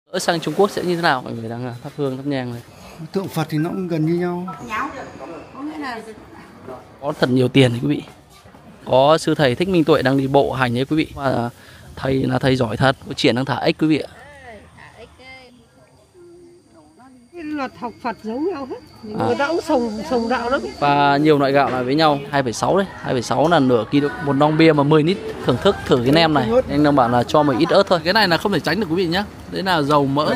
Ở sang Trung Quốc sẽ như thế nào? Mọi người đang thắp hương thắp nhang này. Tượng Phật thì nó cũng gần như nhau. Có thật nhiều tiền quý vị. Có sư thầy Thích Minh Tuệ đang đi bộ hành đấy quý vị. Và thầy là thầy giỏi thật. Có Triển đang thả ếch quý vị ạ. Luật học Phật giống nhau hết. Người ta cũng sùng đạo lắm. Và nhiều loại gạo này với nhau 2,6 đấy. 2,6 là nửa kg một lon bia mà 10 lít. Thưởng thức thử cái nem này. Anh đang bảo là cho một ít ớt thôi. Cái này là không thể tránh được quý vị nhé. Đấy là dầu mỡ.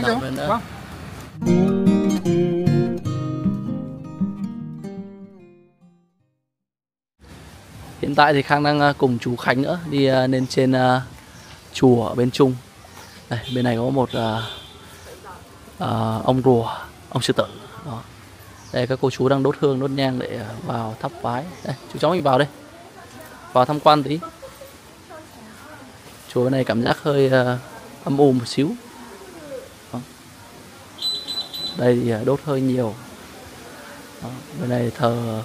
Hiện tại thì Khang đang cùng chú Khánh nữa đi lên trên chùa ở bên Trung. Đây, bên này có một ông rùa, ông sư tử. Đó. Đây các cô chú đang đốt hương đốt nhang để vào thắp vái. Đây, chú cháu mình vào đây, vào tham quan tí. Chùa bên này cảm giác hơi âm u một xíu. Đó. Đây thì đốt hơi nhiều. Đó. Bên này thờ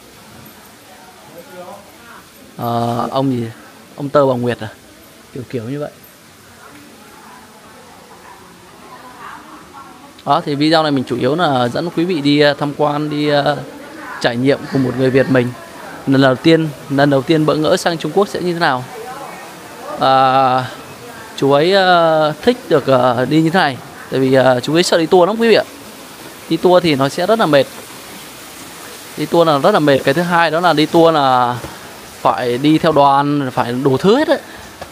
ông gì, ông Tơ Bà Nguyệt à, kiểu như vậy. Đó thì video này mình chủ yếu là dẫn quý vị đi tham quan, đi trải nghiệm cùng một người Việt mình. Lần đầu tiên bỡ ngỡ sang Trung Quốc sẽ như thế nào. Chú ấy thích được đi như thế này. Tại vì chú ấy sợ đi tour lắm quý vị ạ. Đi tour thì nó sẽ rất là mệt. Đi tour là rất là mệt. Cái thứ hai đó là đi tour là phải đi theo đoàn, phải đủ thứ hết đấy.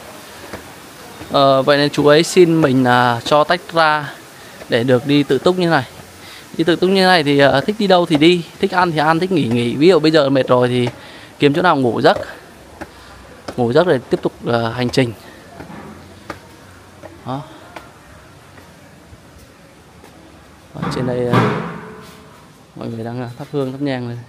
Vậy nên chú ấy xin mình cho tách ra để được đi tự túc như này. Đi tự túc như này thì thích đi đâu thì đi, thích ăn thì ăn, thích nghỉ. Ví dụ bây giờ mệt rồi thì kiếm chỗ nào ngủ giấc để tiếp tục hành trình. Đó. Ở trên đây mọi người đang thắp hương thắp nhang này.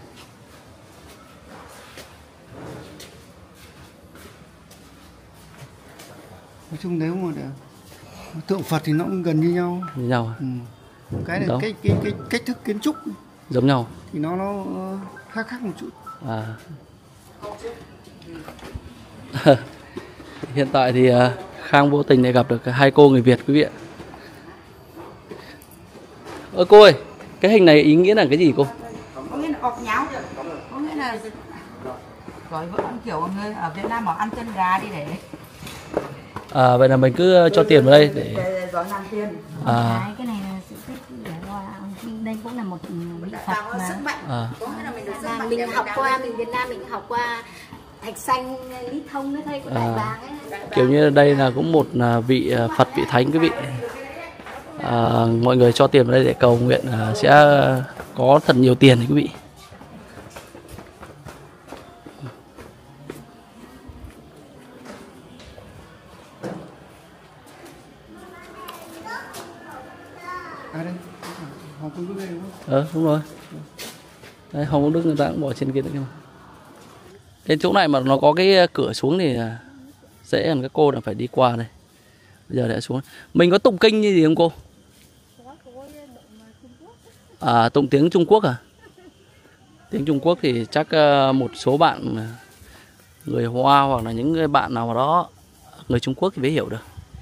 Nói chung nếu mà tượng Phật thì nó cũng gần như nhau. Như nhau à? Ừ. Cái này cái cách thức kiến trúc Giống nhau thì nó khác một chút. Hiện tại thì Khang vô tình để gặp được hai cô người Việt quý vị ạ. Cô ơi, cái hình này ý nghĩa là cái gì cô? Có nghĩa là ọp nháo, có nghĩa là gọi vẫn kiểu người ở Việt Nam bảo ăn chân gà đi để. Vậy là mình cứ cho tiền vào đây để rồi làm tiền. Cái này là sự tích để đây cũng là một vị Phật mà. Mình học qua, mình Việt Nam mình học qua thạch xanh lý thông đấy thầy, đại bàng ấy. Kiểu như đây là cũng một vị Phật, vị thánh quý vị. Mọi người cho tiền vào đây để cầu nguyện sẽ có thật nhiều tiền quý vị. Đây, Hồng Công Đức đây đúng không? Đúng rồi. Đây, Hồng Công Đức người ta cũng bỏ trên kia nữa. Cái chỗ này mà nó có cái cửa xuống thì dễ, các cô là phải đi qua đây. Bây giờ để xuống. Mình có tụng kinh như gì không cô? Tụng tiếng Trung Quốc à? Tiếng Trung Quốc thì chắc một số bạn người Hoa hoặc là những người bạn nào đó người Trung Quốc thì mới hiểu được.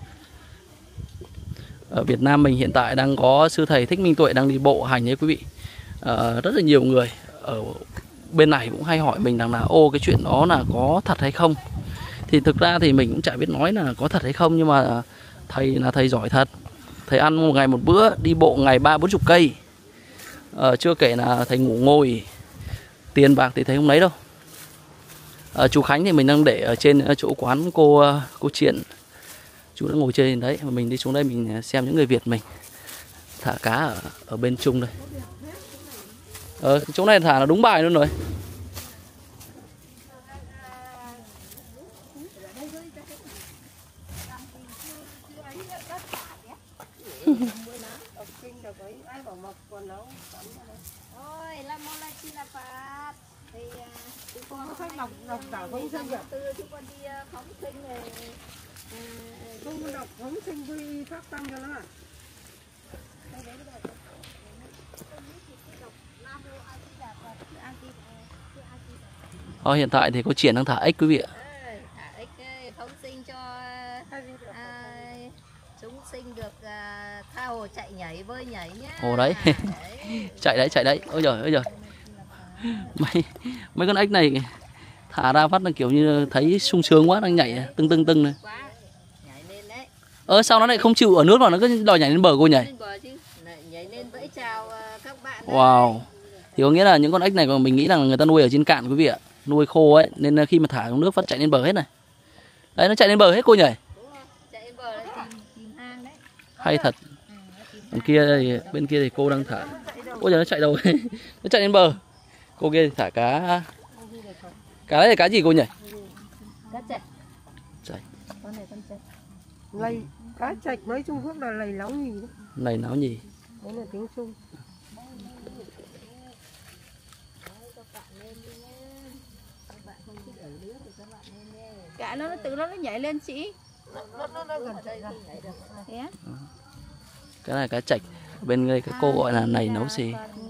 Ở Việt Nam mình hiện tại đang có sư thầy Thích Minh Tuệ đang đi bộ hành đấy quý vị. Rất là nhiều người ở bên này cũng hay hỏi mình rằng là cái chuyện đó là có thật hay không. Thì thực ra thì mình cũng chả biết nói là có thật hay không, nhưng mà thầy là thầy giỏi thật. Thầy ăn một ngày một bữa, đi bộ ngày 30-40 cây. Chưa kể là thầy ngủ ngồi, tiền bạc thì thầy không lấy đâu. Chú Khánh thì mình đang để ở trên chỗ quán cô Triển. Chú đã ngồi trên đấy, mà mình đi xuống đây mình xem những người Việt mình thả cá ở bên Trung đây. Chỗ này thả là đúng bài luôn rồi. Hiện tại thì có Triển đang thả ếch quý vị ạ. Thả ếch phóng sinh cho chúng sinh được tha hồ chạy nhảy bơi nhảy nhá. Ồ đấy. Chạy đấy. Ôi giời. Mấy con ếch này thả ra phát là kiểu như thấy sung sướng quá, đang nhảy tưng này. Nhảy lên đấy. Sao nó lại không chịu ở nước mà nó cứ đòi nhảy lên bờ cô nhỉ? Nhảy lên vẫy chào các bạn. Wow. Thì có nghĩa là những con ếch này mình nghĩ là người ta nuôi ở trên cạn quý vị ạ, nuôi khô ấy, nên khi mà thả xuống nước phát chạy lên bờ hết này. Đấy, nó chạy lên bờ hết cô nhỉ? Đúng rồi, chạy lên bờ đấy, tìm hang đấy. Hay thật. Còn kia thì bên kia thì cô đang thả. Ôi giờ nó chạy đâu? Nó chạy lên bờ. Cô kia thì thả cá. Cá đấy là cá gì cô nhỉ? Cá chạch. Chạch. Con này con chạch. Lầy, cá chạch nói Trung Quốc là lầy láo nhì đấy. Này náo nhì. Đấy là tiếng Trung. Cá nó tự nó nhảy lên chị. Nó gần chạy ra. Thế á? Cái này cá chạch. Bên đây cái cô gọi là này nấu xì.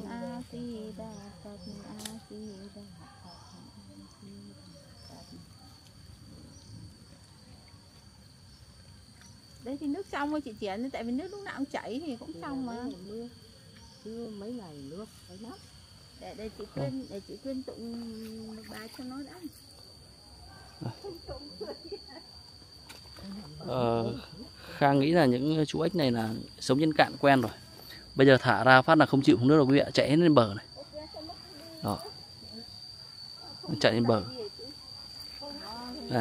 Đấy thì nước trong thôi chị Triển, tại vì nước lúc nào cũng chảy thì cũng trong mà. Chứ mấy ngày nước phải lắm. Để chị Quyên tụng bài cho nó đã. Khang nghĩ là những chú ếch này là sống trên cạn quen rồi. Bây giờ thả ra phát là không chịu xuống nước đâu quý vị ạ, chạy hết lên bờ này. Đó. Chạy lên bờ. Đây.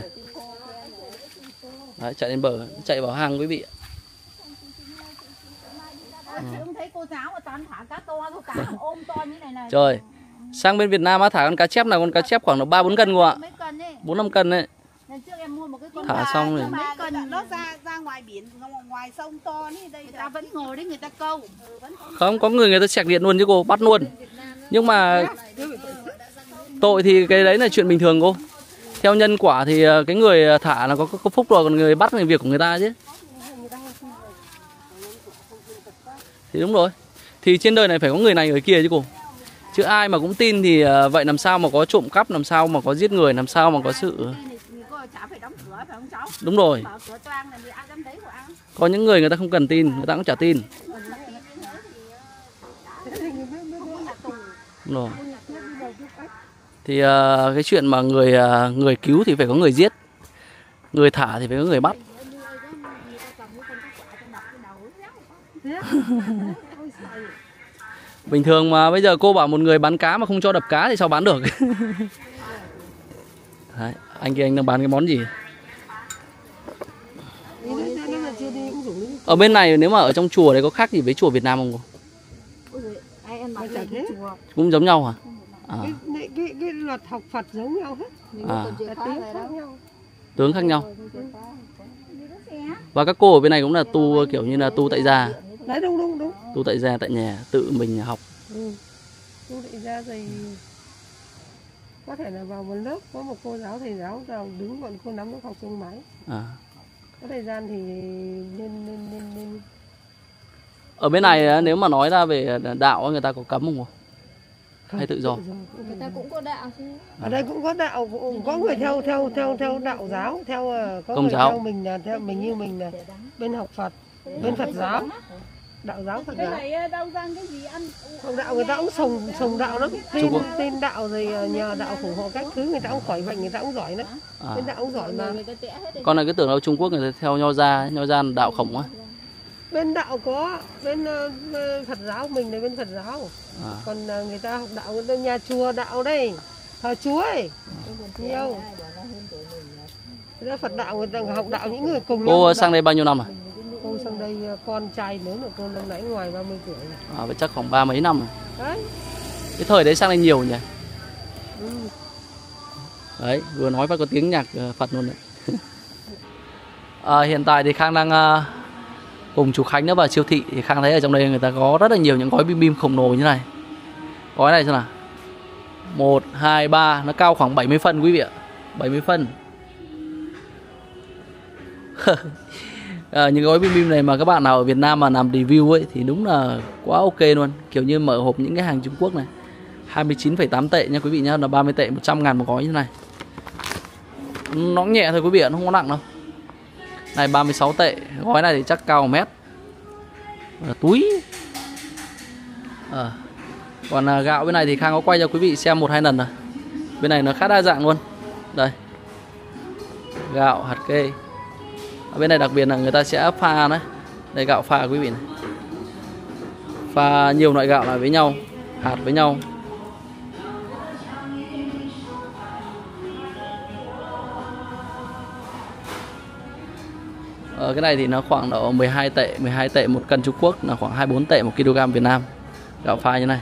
Đấy, chạy lên bờ, chạy vào hang quý vị ạ. Chị không thấy cô giáo mà toàn thả cá to thôi, cá ôm to như này. Trời. Sang bên Việt Nam á thả con cá chép nào, con cá chép khoảng là 3-4 cân cô ạ. 4-5 cân đấy. Lần trước em mua một cái con thả xong rồi. Mấy cân nó ra ngoài biển, ngoài sông to như đây, người ta vẫn ngồi đấy người ta câu. Không, có người ta xẹt điện luôn chứ cô, bắt luôn. Nhưng mà tội thì cái đấy là chuyện bình thường cô. Theo nhân quả thì cái người thả là có phúc rồi, còn người bắt là việc của người ta chứ. Thì đúng rồi. Thì trên đời này phải có người này người kia chứ cô. Chứ ai mà cũng tin thì vậy làm sao mà có trộm cắp, làm sao mà có giết người, làm sao mà có sự... Đúng rồi. Có những người ta không cần tin, người ta cũng chả tin. Đúng rồi. Thì cái chuyện mà người cứu thì phải có người giết, người thả thì phải có người bắt. Bình thường mà bây giờ cô bảo một người bán cá mà không cho đập cá thì sao bán được? Đấy, anh kia anh đang bán cái món gì? Ở bên này nếu mà ở trong chùa đấy có khác gì với chùa Việt Nam không cô? Cũng giống nhau hả? Cái luật học Phật giống nhau hết. Tướng khác nhau. Và các cô ở bên này cũng là tu kiểu như là tu tại gia. Đấy đúng. Tu tại gia tại nhà, tự mình học. Tu tại gia thì có thể là vào một lớp có một cô giáo thầy giáo nào đứng còn cô nắm nó học chung máy. Có thời gian thì nên Ở bên này nếu mà nói ra về đạo người ta có cấm không? Hay tự do? Người ta cũng có đạo chứ. Ở đây cũng có đạo, có người theo đạo giáo, có Công người giáo. theo mình là theo mình như mình là bên học Phật, bên Phật giáo. Đạo giáo Phật giáo. Không đạo người ta cũng sùng đạo lắm, tin đạo rồi nhờ đạo phù hộ các thứ, người ta cũng khỏi bệnh, người ta cũng giỏi lắm. Bên đạo cũng giỏi mà. Con này cứ tưởng đâu Trung Quốc người ta theo nho gia là đạo khổng á. Bên đạo có, bên Phật giáo mình là bên Phật giáo. Còn người ta học đạo, người ta nhà chùa đạo đây, thờ Chúa ấy, nhiều. Người ta Phật đạo, người ta học đạo những người cùng nhau. Cô sang đây bao nhiêu năm rồi? Cô sang đây con trai lớn của cô năm nãy ngoài 30 tuổi rồi. Vậy chắc khoảng 30 mấy năm rồi. Đấy. Cái thời đấy sang đây nhiều nhỉ? Đấy, vừa nói phải có tiếng nhạc Phật luôn đấy. Hiện tại thì Khang đang cùng chú Khánh nữa vào siêu thị. Thì Khang thấy ở trong đây người ta có rất là nhiều những gói bim bim khổng lồ như này. Gói này xem nào. 1, 2, 3, nó cao khoảng 70 phân quý vị ạ. 70 phân. Những gói bim bim này mà các bạn nào ở Việt Nam mà làm review ấy thì đúng là quá ok luôn. Kiểu như mở hộp những cái hàng Trung Quốc này. 29,8 tệ nha quý vị nhá, là 30 tệ 100.000 một gói như này. Nó nhẹ thôi quý vị ạ, nó không có nặng đâu. Này 36 tệ, gói này thì chắc cao 1 mét. túi. Còn gạo bên này thì Khang có quay cho quý vị xem 1-2 lần rồi. Bên này nó khá đa dạng luôn. Đây, gạo hạt kê. Ở bên này đặc biệt là người ta sẽ pha đấy. Đây gạo pha quý vị này. Pha nhiều loại gạo lại với nhau, hạt với nhau. Cái này thì nó khoảng độ 12 tệ 1 cân Trung Quốc, là khoảng 24 tệ 1 kg Việt Nam. Gạo pha như này.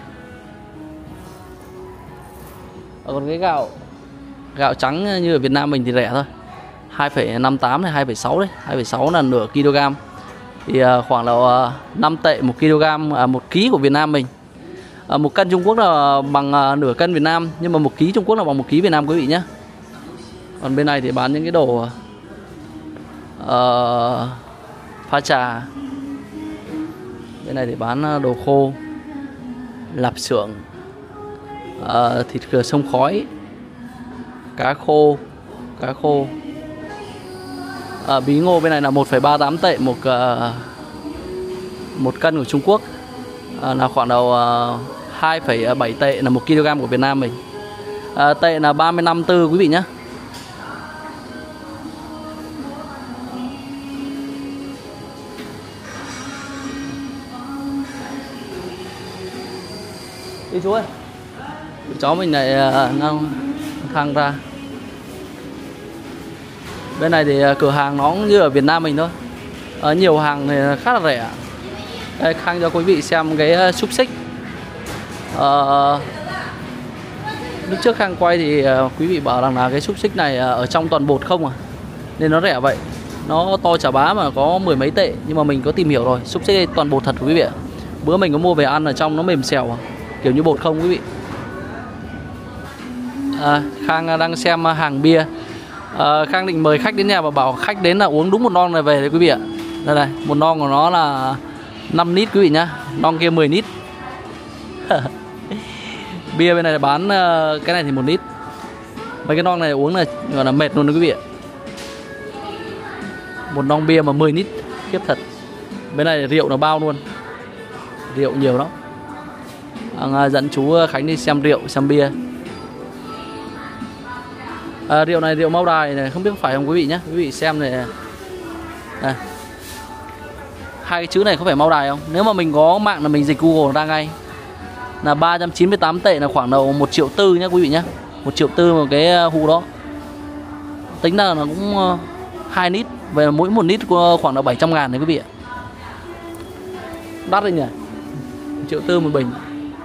Còn cái gạo trắng như ở Việt Nam mình thì rẻ thôi, 2,58 hay 2,6 đấy, 2,6 là nửa kg. Thì khoảng là 5 tệ 1 kg, 1 kg của Việt Nam mình. 1 cân Trung Quốc là bằng nửa cân Việt Nam, nhưng mà 1 kg Trung Quốc là bằng 1 kg Việt Nam quý vị nhé. Còn bên này thì bán những cái đồ pha trà. Bên này thì bán đồ khô, lạp xưởng, thịt cửa sông khói, cá khô. Bí ngô bên này là 1,38 tệ 1 cân của Trung Quốc, là khoảng đầu 2,7 tệ là 1 kg của Việt Nam mình. Tệ là 35,4 quý vị nhé. Đi chú ơi, chó mình lại đang thang ra. Bên này thì cửa hàng nó cũng như ở Việt Nam mình thôi. Nhiều hàng thì khá là rẻ. Đây, Khang cho quý vị xem cái xúc xích. Lúc trước Khang quay thì quý vị bảo rằng là cái xúc xích này ở trong toàn bột không à, nên nó rẻ vậy. Nó to chả bá mà có 10 mấy tệ. Nhưng mà mình có tìm hiểu rồi, xúc xích toàn bột thật quý vị ạ. Bữa mình có mua về ăn ở trong nó mềm xèo, kiểu như bột không quý vị. Khang đang xem hàng bia. Khang định mời khách đến nhà và bảo khách đến là uống đúng một lon này về đấy quý vị ạ. Đây này, một lon của nó là 5 lít quý vị nhá, lon kia 10 lít. Bia bên này bán cái này thì 1 lít. Mấy cái lon này uống là gọi là mệt luôn đấy quý vị ạ. Một lon bia mà 10 lít, khiếp thật. Bên này rượu nó bao luôn, rượu nhiều lắm. Dẫn chú Khánh đi xem rượu, xem bia. Rượu này rượu Mao Đài này, không biết phải không quý vị nhé. Quý vị xem này, này. Hai cái chữ này có phải Mao Đài không? Nếu mà mình có mạng là mình dịch Google ra ngay. Là 398 tệ là khoảng đầu 1,4 triệu nhé quý vị nhé. 1,4 triệu một cái hũ đó. Tính ra nó cũng 2 lít. Về mỗi 1 lít khoảng là 700.000 đấy quý vị ạ. Đắt đấy nhỉ, 1,4 triệu một bình.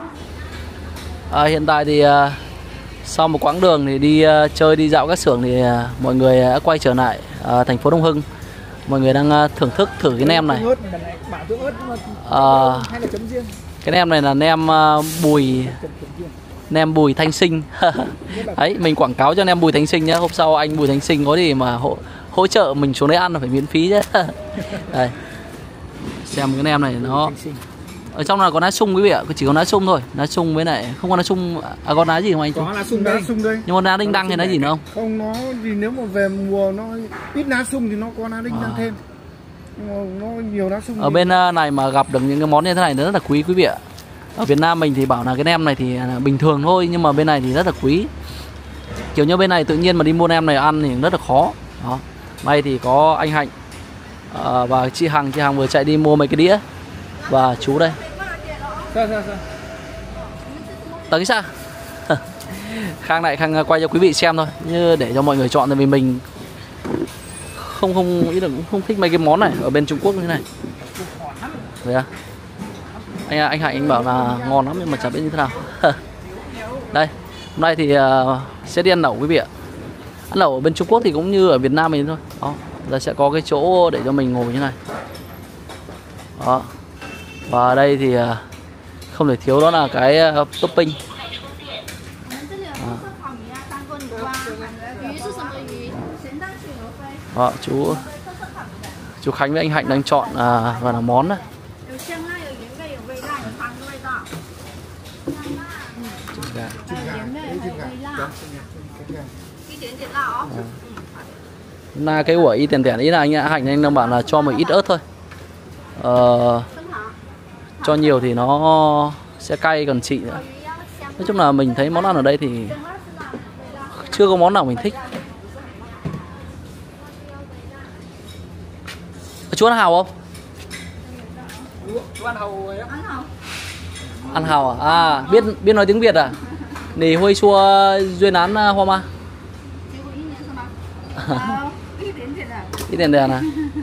Hiện tại thì sau một quãng đường thì đi chơi, đi dạo các xưởng thì mọi người đã quay trở lại thành phố Đông Hưng. Mọi người đang thưởng thức thử cái nem này. Cái nem này là nem Bùi Thanh Sinh. Đấy, mình quảng cáo cho nem Bùi Thanh Sinh nhé. Hôm sau anh Bùi Thanh Sinh có gì mà hỗ trợ mình xuống đấy ăn là phải miễn phí chứ. Đây, xem cái nem này nó ở trong là có lá sung quý vị ạ, chỉ có lá sung thôi, lá sung với lại không có lá sung. Có lá gì không anh? Có lá sung đây. Nhưng mà lá đinh đăng thì lá gì nữa không? Không, nó thì nếu mà về mùa nó ít lá sung thì nó có lá đinh đăng thêm. Nhưng mà nó nhiều lá sung. Ở bên này mà gặp được những cái món như thế này rất là quý quý vị ạ. Ở Việt Nam mình thì bảo là cái nem này thì bình thường thôi, nhưng mà bên này thì rất là quý. Kiểu như bên này tự nhiên mà đi mua nem này ăn thì rất là khó. Đó. May thì có anh Hạnh và chị Hằng vừa chạy đi mua mấy cái đĩa. Và chú đây. Tấn xa. Khang quay cho quý vị xem thôi, như để cho mọi người chọn, tại vì mình không thích mấy cái món này ở bên Trung Quốc như thế này. Đấy à? Anh Hạnh anh bảo là ngon lắm nhưng mà chả biết như thế nào. Đây, hôm nay thì sẽ đi ăn lẩu quý vị ạ. Ăn lẩu ở bên Trung Quốc thì cũng như ở Việt Nam mình thôi. Đó, giờ sẽ có cái chỗ để cho mình ngồi như này. Đó. Và đây thì không thể thiếu đó là cái topping. Đó, chú Khánh với anh Hạnh đang chọn và là món đấy. Là cái của y tiền ý là anh Hạnh anh đang bảo là cho một ít ớt thôi. cho nhiều thì nó sẽ cay còn chị nữa. Nói chung là mình thấy món ăn ở đây thì chưa có món nào mình thích. Chú ăn hàu không? Chú ăn hàu ấy. Ăn hàu à? À, biết nói tiếng Việt à? Nì hôi xua duyên án hoa ma. Ít tiền đèn à?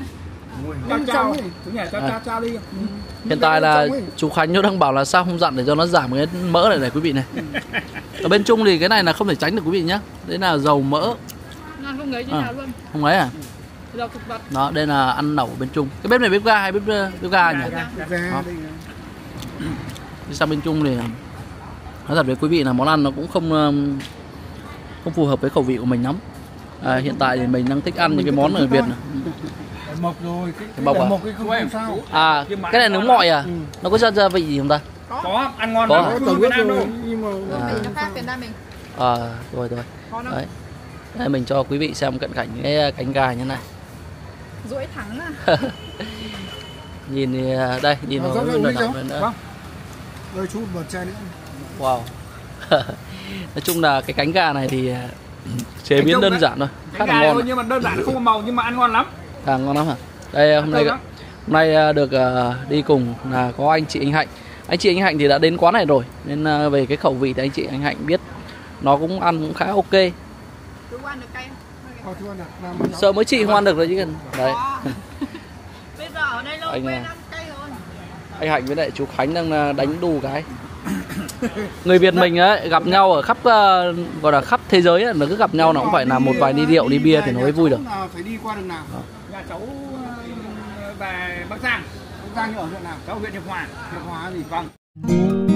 Chào đi. Hiện tại là chú Khánh nó đang bảo là sao không dặn để cho nó giảm cái mỡ này này quý vị này. Ở bên Trung thì cái này là không thể tránh được quý vị nhé. Đấy là dầu mỡ. Không ấy chứ nào luôn. Không ấy à? Dầu thực vật. Đó, đây là ăn lẩu ở bên Trung. Cái bếp này bếp ga hay bếp ga nhỉ? Đi sang bên Trung thì nói thật với quý vị là món ăn nó cũng không phù hợp với khẩu vị của mình lắm. Hiện tại thì mình đang thích ăn những cái món ở Việt này. Mộc rồi, cái mộc à? Mộc cái không sao. À, cái này nướng mọi à? Nó có gia vị gì không ta? Có, ăn ngon có. lắm, không Việt Nam đâu. Nhưng mà Nó khác Việt Nam mình. Rồi. Đấy. Đây mình cho quý vị xem cận cảnh cái cánh gà như này. Duỗi thẳng à. Nhìn thì đây, nhìn vào cái nồi nóng nữa. Vâng. Rồi chú một chai nữa. Wow. Nói chung là cái cánh gà này thì chế biến đơn giản thôi, khá là ngon. Nhưng mà đơn giản không có màu nhưng mà ăn ngon lắm. Ngon lắm hả? Đây hôm nay được đi cùng là có anh chị anh Hạnh. Anh chị anh Hạnh thì đã đến quán này rồi nên về cái khẩu vị thì anh chị anh Hạnh biết nó cũng ăn cũng khá ok. Chú ăn được cay không? Sợ mới chị không ăn được rồi chứ cần. Đấy. Bây giờ ở đây lâu quen ăn cay rồi. Anh Hạnh với lại chú Khánh đang đánh đu cái. Người Việt mình ấy gặp nhau ở khắp gọi là khắp thế giới ấy, nó cứ gặp nhau nó cũng phải là một vài đi rượu đi bia thì nó mới vui được. Phải đi qua đường nào? Nhà cháu về Bắc Giang. Bắc Giang ở huyện nào? Cháu huyện Hiệp Hòa. Hiệp Hòa gì? Vâng.